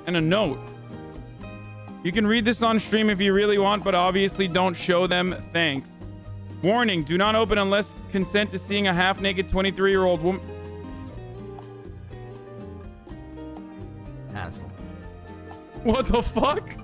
And a note. You can read this on stream if you really want, but obviously don't show them. Thanks. Warning, do not open unless consent to seeing a half-naked 23-year-old woman. Asshole. What the fuck?